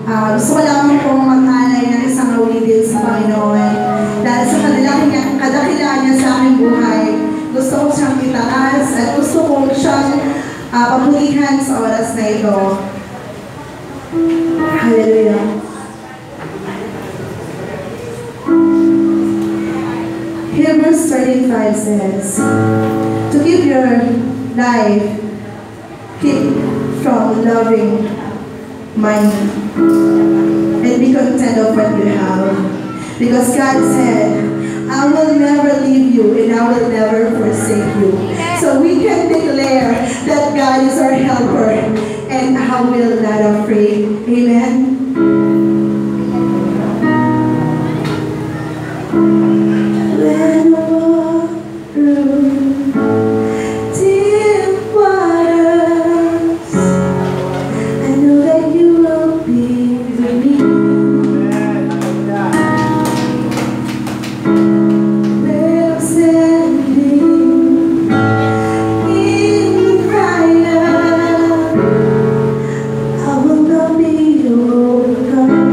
Gusto ko lamang pong maghanay ng isang awitin sa Panginoon. Dahil sa kadakilaan niya sa aking buhay, gusto ko siyang itaas at gusto ko siyang pamulihan sa oras na ito. Hallelujah. Hebrews 13:5 says, to keep your life, keep from loving money and be content of what you have. Because God said, I will never leave you and I will never forsake you. So we can declare that God is our helper and I will not afraid. Amen. When I walk through deep waters, I know that you will be with me. When I'm standing in the fire, I will not be overcome.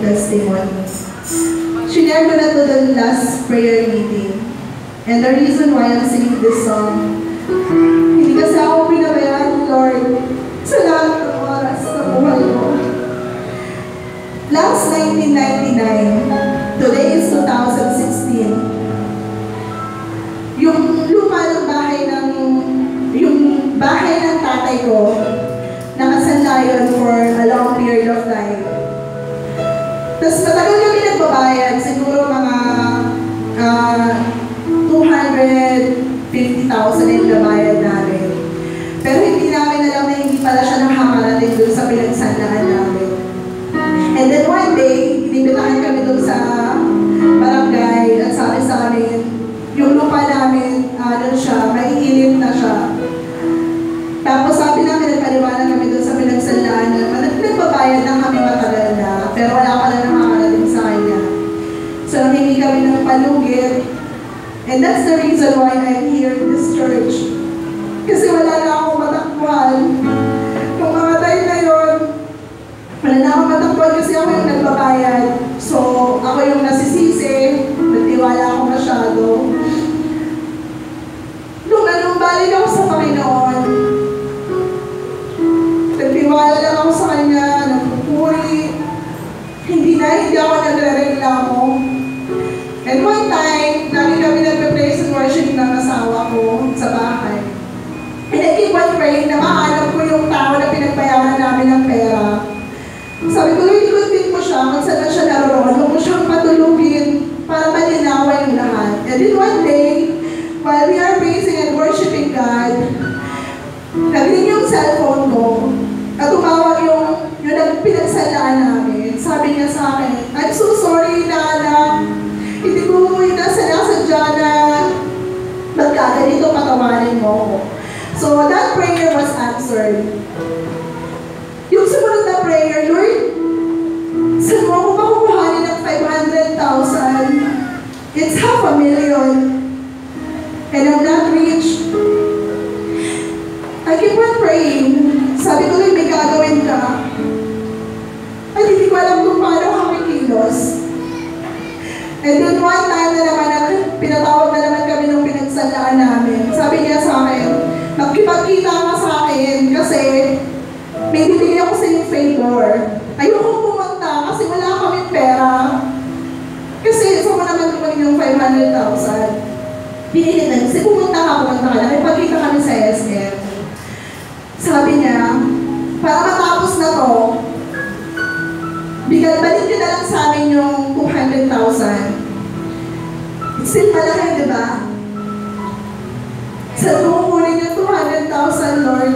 testimony. Shinare ko na to the last prayer meeting. And the reason why I'm singing this song, hindi kasi ako pinabayaan, Lord, sa lahat ng oras na buhay ko. Last 1999, today is 2016, yung lupa ng bahay ng tatay ko, nakasandayon for a long period of time. Tapos matagal kami nagbabayad, siguro mga 250,000 yung nabayad namin. Pero hindi namin alam na hindi pala siya nakakarating doon sa pinagsandaan namin. And then one day, inibitahan kami doon sa barangay at sabi sa amin, yung lupa namin, maiinit na siya. Tapos sabi namin, nagpaliwanag kami doon sa pinagsandaan na nagbabayad na kami matagal na, pero wala pala nakakarating sa kanya. So nangingi kami ng palugit. And that's the reason why I'm here in this church. Kasi wala na akong matakbuhan. Kung mga time na yun, wala na akong matakbuhan kasi ako yung nagbabayad. So, ako yung nasisisi, nagtiwala ako masyado. Nung nanumbalik ako sa Panginoon, nagtiwala lang ako sa Kanya, nagpupuri, hindi ako nagre-reklamo. And one time, lagi kami nagpe-praise and worship ng asawa ko sa bahay. And I keep on praying na mahanap ko yung tao na pinagbayaran namin ng pera. Sabi ko, Lord, ikot-bit mo siya, kung saan na siya naroon, huwag mo siyang patulugin para malinawan yung lahat. And then one day, while we are praising and worshiping God, nag-ring yung cellphone ko, at tumawag yung pinagsalaan namin. Sabi niya sa akin, I'm so sorry, Nana. Hindi ko sinasadya na magkaganito patawarin mo ako. So that prayer was answered. Yung sumunod na prayer, Lord, saan mo ako makukuhanin ng 500,000? It's $500,000. And I'm not rich. I keep on praying. Sabi ko, Lord, may gagawin ka. At hindi ko alam kung paano kami kilos. And then one time na naman, pinatawag na naman kami nung pinagsalaan namin. Sabi niya sa akin, magkipagkita ka sa akin kasi may bibigyan ako sa yung favor. Ayokong pumunta kasi wala kaming pera. Kasi saan mo naman kumain yung 500,000? Pinili na, kasi pumunta ka, nakipagkita kami sa SM. Sabi niya, para matapos na to, balik nyo na lang sa amin yung 200,000. Still malaki, di ba? Sa kukunin yung 200,000, Lord.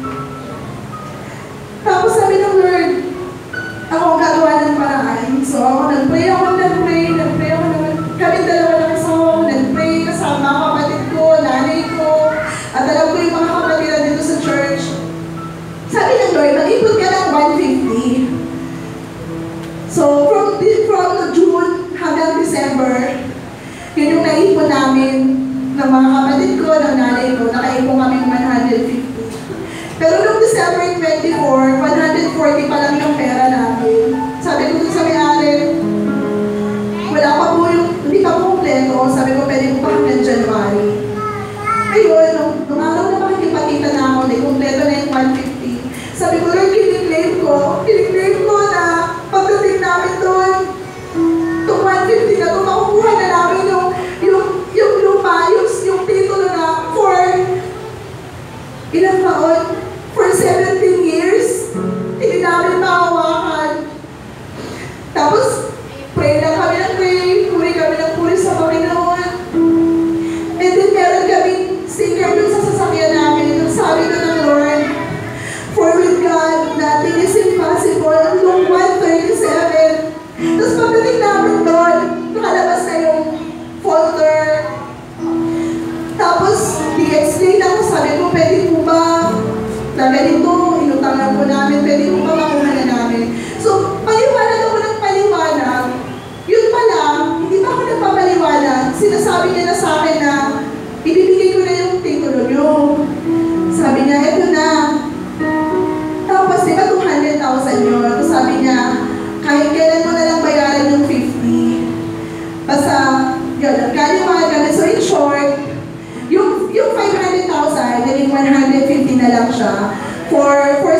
Tapos sabi ng Lord, ako ang gagawa ng paraan. So ako nag-pray naman. Kami dalawa lang sa ako, nag-pray kasama kapatid ko, nanay ko, at alam ko yung mga kapatid dito sa church. Sabi ng Lord, mag-ipon ka ng 150. So, from June hanggang December, yun yung naipon namin ng mga kapatid ko, ng nanay ko, nakaipon kami ng 150. Pero noong December 24, 140 pa lang yung pera namin. Sabi ko dun sa may-ari, wala pa po hindi pa po kompleto. Sabi ko, pwede po pa hanggang January. Ayun, nung araw na makikipagkita na ako, kompleto na yung 150. Sabi ko, Lord, kiniklaim ko na pagdating namin doon, itong 150 na ito, makukuha na namin yung lupa, yung titulo na for ilang taon? For 17 years, hindi namin makawakan. Tapos, pray lang kami ng pray, puri kami ng puri sa Panginoon. And then meron kaming sticker dun sa sasakyan namin, yung sabi ko ng Lord, for with God, nothing is impossible. Luke 1:37. Tapos pagdating namin doon, nakalabas na yung folder. Tapos, di-explain ako, sabi ko, pwede po ba na ganito, inutangan po namin, pwede po ba makuha na namin. So, paliwanag ako ng paliwanag. Yun pala, hindi pa ako nagpapaliwanag. Sinasabi niya na sa akin na, ibibigay ko na yung titulo nyo. Sabi niya, eto na. Tapos, di ba 200,000 yun? Sabi niya, kahit kailan mo na lang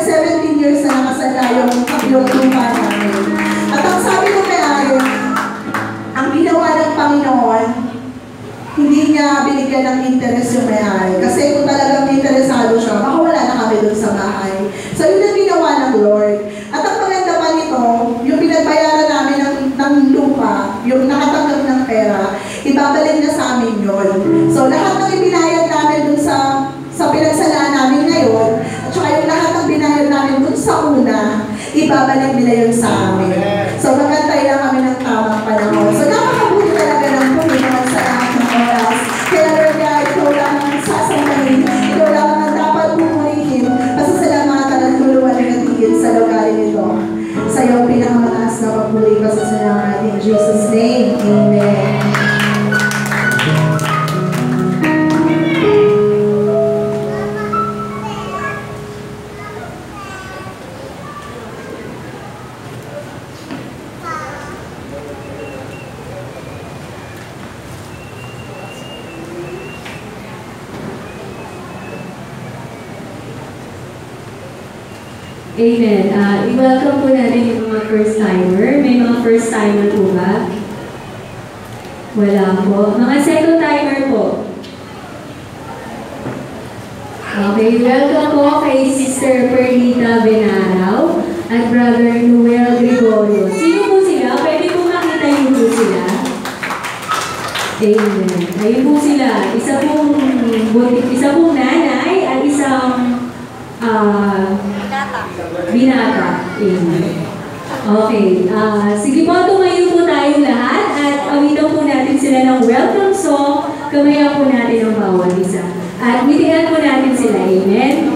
for 17 years na nakasala yung lupa namin. At ang sabi ko kay Ari, ang ginawa ng Panginoon, hindi niya binigyan ng interest yung may-ari. Kasi kung talagang interesado siya, baka wala na kami dun sa bahay. So yun ang ginawa ng Lord. At ang maganda pa nito, yung pinagbayaran namin ng lupa, yung nakatanggap ng pera, ibabalik na sa amin yun. So lahat ng ibinayad namin dun sa pinagsalaan namin ngayon, at saka yung lahat ng binayad namin dun sa una, ibabalik nila yun sa amin. So magantay lang kami ng tamang panahon. So napakabuti talaga ng Panginoon sa lahat ng oras. Kaya Lord God, ikaw lang ang sasampahin, ikaw lang ang dapat pupurihin, pasasalamatan at tuluan ng atigil sa lugarin ito. Sa iyong pinakamataas na papuri, pasasalamat in Jesus' name. Amen. Amen. I-welcome po natin yung mga first-timer. May mga first-timer po ba? Wala po. Mga second-timer po. Okay, welcome po kay Sister Perlita Benaraw at Brother Noel Gregorio. Sino po sila? Pwede po makita yun po sila. Amen. Ayun po sila. Isa pong nanay at isang binata. Amen. Okay. Sige po, tumayo po tayong lahat at awitan po natin sila ng welcome song. Kamayan po natin ang bawat isa. At ngitian po natin sila. Amen.